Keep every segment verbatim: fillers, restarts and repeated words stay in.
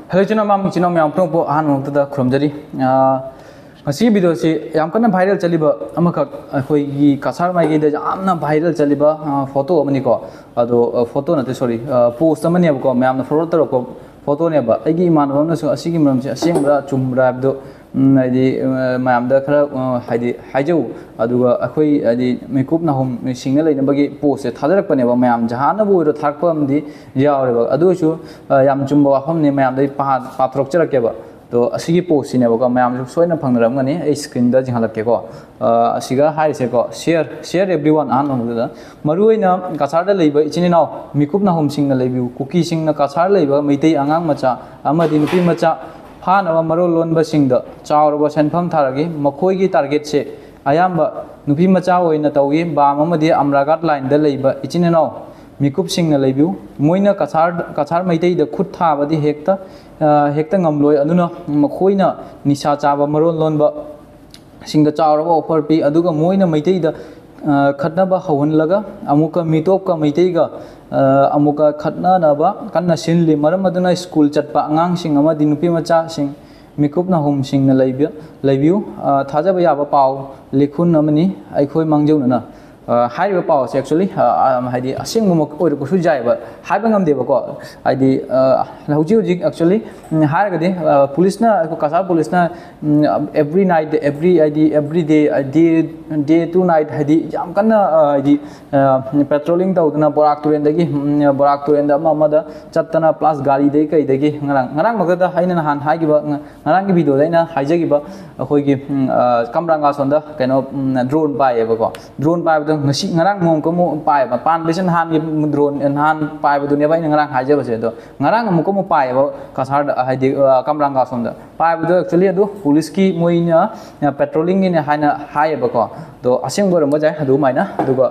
Hello, Chino Mam, Chino Mam, Propo, Han, the Krumjari. A sea video, Yamkana viral Chaliba, Amaka, Hoi, Kasar, my gate, Amna viral Chaliba, photo of Manico, although photo, sorry, post the money of Mam, the photo of photo never. I give man, a Sigim, Simbra, Chumbrabdo, Mam, the Haju, Adua, Akui, the Mikupna home, single in the buggy post, a Tadarpaneva, Mam, Jahana, would attack them the Yaw, Adushu, Yam Jumbo, home, Mam, the Patrocha Keva. तो असी post ने बको ma'am सोना फंगरमगनी ए screen दा जिंहलकेको असिगा हाइसेको share share everyone आन नमुदा मरुइना कासार दा लेबा इचिनि नाव मिकुपना होमसिंग लेबिउ कुकी सिंग ना कासार लेबा मैतै आंगांग मचा अमदि नुपि मचा फानवा मरो लोनबा सिंग दा चावरबा सेनफम थारगी मखोइगी टारगेट से अयाम्बा नुपि मचा ओइना तौगी बाम अमदि अमरागाट लाइन दा लेबा इचिनि नाव मिकुप सिंग ना लेबिउ मोइना कासार कासार मैतै दा खुद थाबदि हेक्ता हेक्ता ngамloi aduna makhoina nisha chaba maron lonba singda chawraba offer pi aduga moina maitai da khatnaba hawhanlaga amuka mitop ka maitai ga amuka khatna naba kanna sinli maram aduna school chatpa angang sing ama dinupi macha sing mikupna home sing na laibiu laibiu thajaba yaba paw likhun amani aikhoi mangjau na high powers actually hadi asing mo ko ko su jai ba hai bangam de ba ko hadi hauji actually har ga de police na ko kasar police na every night every id every day day day to night hadi jam kana hadi patrolling ta udna borak turen dagi borak turen da ma da chattana plus gari de kai dagi ngarang ngarang ma da haina han hai gi ba ngarang gi video dai na haija gi ba khoi gi kamranga sonda kaino drone pai ba ko drone pai ngasi ngarang mom ko mo pai ba pan besen han gi drone en han pai ba dunia ba ngarang haja ba se do ngarang mo ko mo pai ba kasar haidi kamranga sonda pai ba do actually do police ki moina patrolling ni haina hai ba ko do aseng bo ram jai adu maina du ba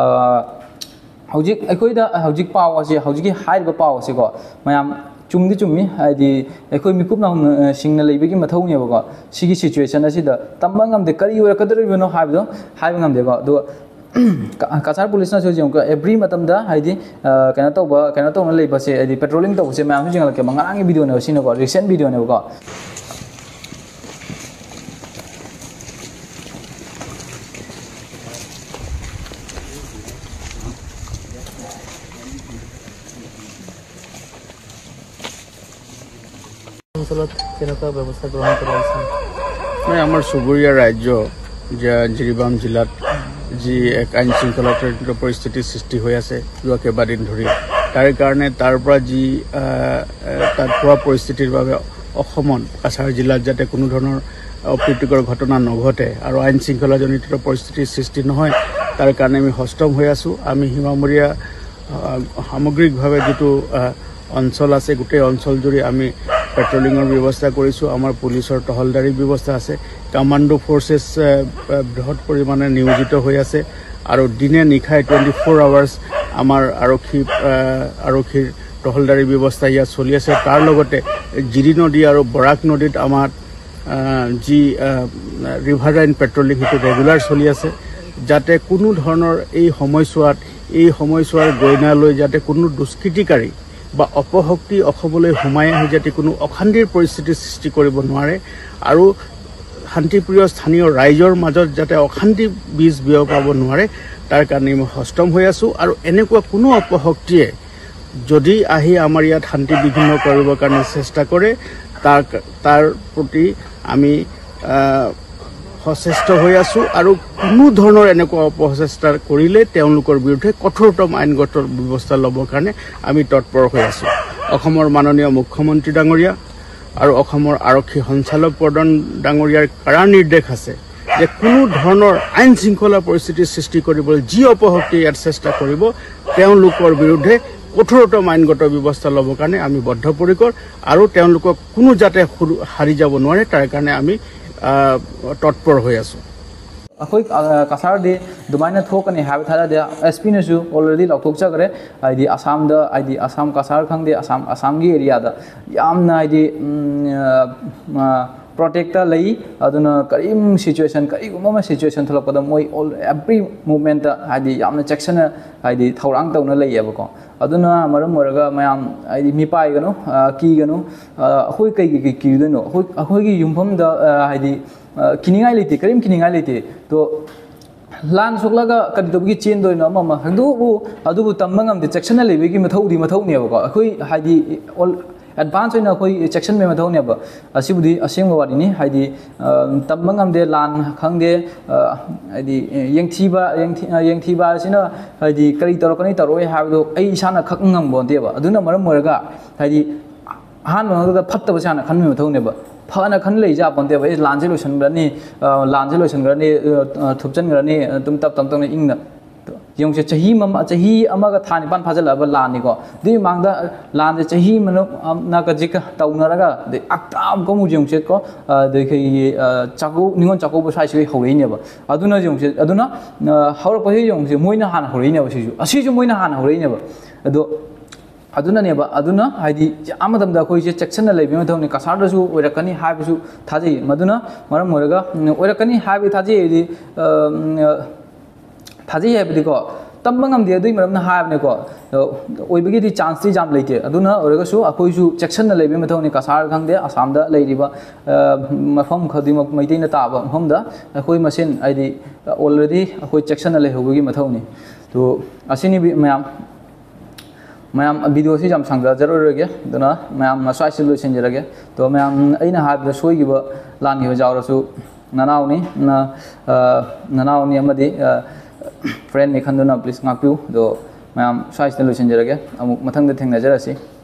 hojik akoi da hojik paw ase hojik hai ba paw ase ko mayam chumdi chummi haidi ekoi mikup na singna leibegi mathau ne ba sigi situation asi da tambangam de kari ora kadar no haibdo haibangam de ko do Kasar police na so jong every matam da haidi kana to ba kana to na leiba se haidi patrolling to se ma jing la ke mangang video ne sino ko recent video ne ko मैं आमार सुबुरिया राज्य जिरिबाम जिलात जी एक आईन शृंखला परिस्थिति सृष्टि हो आसे जो केबादिन धरि तार कारणे तार পৰা जी तार পৰা परिस्थितिर বাবে অসমত কাছাৰ জিলাত যাতে কোনো ধৰণৰ অপ্ৰীতিকৰ ঘটনা নঘটে আৰু আইন শৃংখলাজনিত পৰিস্থিতিৰ সৃষ্টি নহয় তাৰ কাৰণে আমি হস্তম হৈ আছো আমি হিমামৰিয়া সামগ্ৰিকভাৱে যেটো অঞ্চল আছে গোটেই অঞ্চল জুৰি আমি পেট্ৰলিংৰ ব্যৱস্থা কৰিছো আমাৰ পুলিচৰ টহলদাৰী ব্যৱস্থা আছে কমান্ডো ফোর্সেস বৃহৎ পৰিমাণে নিয়োজিত হৈ আছে আৰু দিনে নিখাই টুৱেণ্টি ফ'ৰ আৱাৰ্ছ আমাৰ আৰক্ষী আৰক্ষীৰ টহলদাৰী ব্যৱস্থা ইয়া চলি আছে তাৰ লগতে জিৰি নদী আৰু বৰাক নদীত আমাৰ যি ৰিভাৰ লাইন পেট্ৰলিং হেতু ৰেগুলাৰ চলি আছে যাতে কোনো ধৰণৰ এই সময়ছোৱাত এই সময়ছোৱাৰ গইনালৈ যাতে কোনো দুষ্কৃতিকাৰী বা অপশক্তি অসমলৈ হুমাই আহি যাতে কোনো অশান্তিৰ পৰিস্থিতি সৃষ্টি কৰিব নোৱাৰে আৰু শান্তিপ্ৰিয় স্থানীয় ৰাইজৰ মাজত যাতে অশান্তি বীজ বিয়পাব নোৱাৰে তাৰ কাৰণে মই হস্তম হৈ আছো আৰু এনেকুৱা কোনো অপশক্তিয়ে যদি আহি আমাৰ ইয়াত শান্তি বিঘ্ন কৰিবৰ কাৰণে চেষ্টা কৰে তাৰ তাৰ প্ৰতি আমি সচেষ্ট হৈ আছো আৰু কোনো ধৰণৰ এনেকুৱা অপচেষ্টা কৰিলে তেওঁলোকৰ বিৰুদ্ধে কঠোৰতম আইনগত ব্যৱস্থা ল'বৰ কাৰণে আমি তৎপৰ হৈ আছো অসমৰ মাননীয় মুখ্যমন্ত্ৰী ডাঙৰীয়া আৰু অসমৰ আৰক্ষী সঞ্চালক প্ৰধান ডাঙৰীয়াৰ কাৰা নিৰ্দেশ আছে যে কোনো ধৰণৰ আইন শৃংখলা পৰিস্থিতি সৃষ্টি কৰিবলৈ যি অপশক্তি ইয়াত চেষ্টা কৰিব তেওঁলোকৰ বিৰুদ্ধে কঠোৰতম আইনগত ব্যৱস্থা ল'বৰ কাৰণে আমি বদ্ধপৰিকৰ আৰু তেওঁলোকক কোনো যাতে হাৰি যাব নোৱাৰে তাৰ কাৰণে আমি তৎপৰ হৈ আছো अखोई कसार दे दुमाइना थोकने हाब थादा दे एसपी नसु ऑलरेडी लौथोक चगरे आइदी असम द आइदी असम कसार खंगदे असम असम गी एरिया द यामना आइदी protector lay aduna karim situation kariguma situation tholakpada moi all every movement hadi yamna section hadi thorang tawna lay yabako अदुना मरम ओरगा मयाम हाइदि मिपाई गनो की गनो अखोय कई कई की दोनो अखोय अखोय की युमफम द हाइदि किनिंगाई लेते करीम किनिंगाई लेते तो लान सोक्लागा कदि तबगी चेन दोइनो अमा हदुबु अदुबु तम्बंगम दे सेक्शन लेबेगी मथौदी मथौनेबको अखोय हाइदि एडवांस होना कोई सेक्शन में मथौने अब असिबुदी असेंग वारिनी हाइदि तम्बंगम दे लान खंगदे हाइदि यंगथीबा यंगथीबा सिना हाइदि करी तरोकनी तरोय हाबदो आई इसाना खंगम बोंदेबा अदुना मरम मोरगा हाइदि हान मनोदा फत्तब साना खनमे मथौनेबा फना खन लई जा बोंदेबा इस लानजे लोसनग्रनी लानजे लोसनग्रनी थुपचनग्रनी तुम तब तम तम इंगना yung se chahi mam chahi amaga thani pan phajala ba lan ni ko di mangda lan de chahi manu na ka jika tauna raga de aktam ko mu yung se ko de khai chaku ningon chaku ba sai sai hoi ne ba aduna yung se aduna haur pa he yung se moina han hoi ne ba si ju asi ju moina han hoi ne ba ado aduna ne ba aduna haidi amadam da koi se section na lebi ma thoni kasar da su oirakani ha bi su thajai maduna maram moraga oirakani ha bi thajai di थाजी है बिदिको तम्बंगम दे दुई मरम हाबने को ओइबगी दि chance दि जाम लेते अदुना ओरगसु अखोइसु section न लेबे मथौनि कसार खंगदे आसाम दा लेरिबा मफम खदिम मैतेन ताबा हमदा अखोइ मसिन आइदि already अखोइ section न लेहोबगी मथौनि तो असिनि मयाम मयाम वीडियो से जाम संगदा जरूरगे दना मयाम मसाइ सोल्यूशन जरगे तो मयाम अइना हाबदा सोइगिबा लानगि हो जावरसु ननाउनि ना ननाउनि अमदि फ्रेंड ने खंदना please ngapiu do mayam sai solution jarage amuk mathang da thengna jarasi